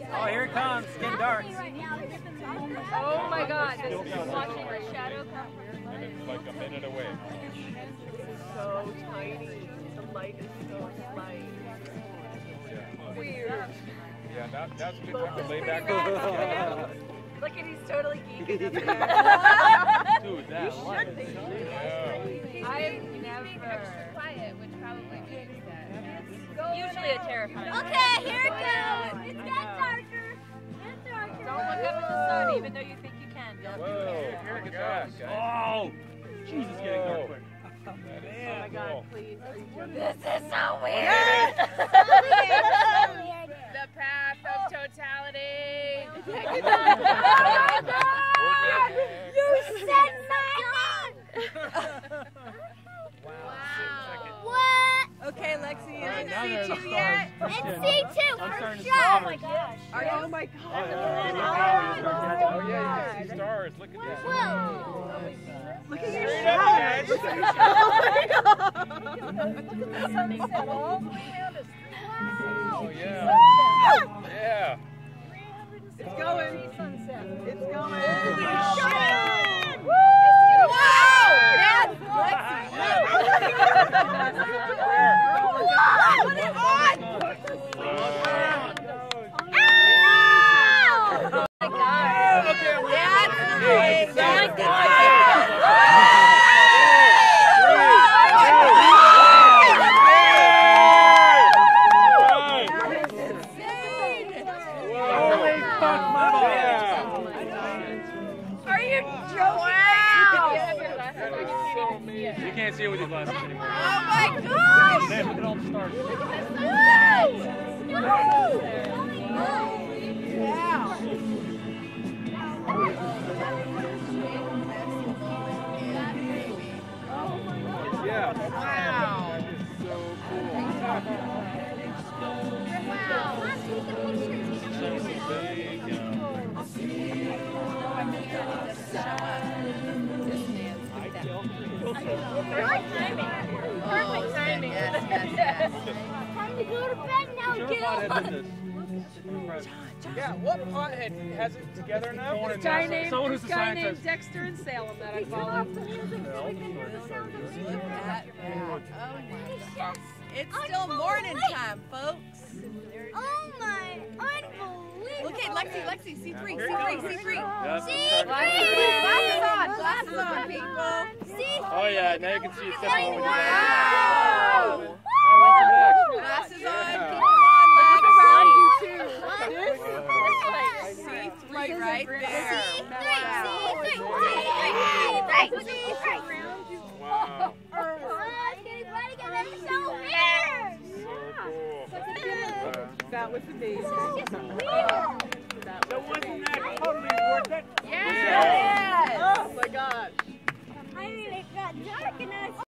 Oh, here it comes. Skin darts. Oh my God. This is watching our shadow come. And it's like a minute away. So tiny. The light is so light. Weird. Yeah, that's a good time to lay back. Look at he's totally geeking. Dude, that light. Yeah. I've never. Quiet, which probably means that. Usually a terrifying. Okay, here it goes. It's getting darker. It's darker. Don't look up at the sun, even though you think you can. Don't do Whoa, it. look at that. Oh, Jesus, getting dark quick. Oh my God, please. This is so weird. The path of totality. You said my What? Okay, Lexi, is it Now there's the C2 stars. yet? It's C2 I'm for starting to sure. see Oh my gosh. Are you? Oh my God. Oh, yeah. Oh yeah, you can see stars. Look at that. Whoa. Look at your Straight shot. up, guys. Oh yeah. Yeah. It's going. It's going. Holy shit! Woo! Yes, Lexi. Put it on. Oh my God. That's great. That's Are you joking? You can't see it with your glasses anymore. Oh my gosh! Man, look at all the stars. Yeah. Wow. That is so cool. Perfect timing. Yes. Time to go to bed now, Gil. Yeah, what pothead has it together now? Someone This guy named Dexter in Salem that I follow. Look at that. It's still morning time, folks. Oh my, unbelievable. Look at Lexi, C3. C3. Glasses on, people. C3. Oh yeah, now you can see it's definitely Wow. Glasses on, keep them on, look around you too. C3 right there. Wow. That was amazing. So wasn't that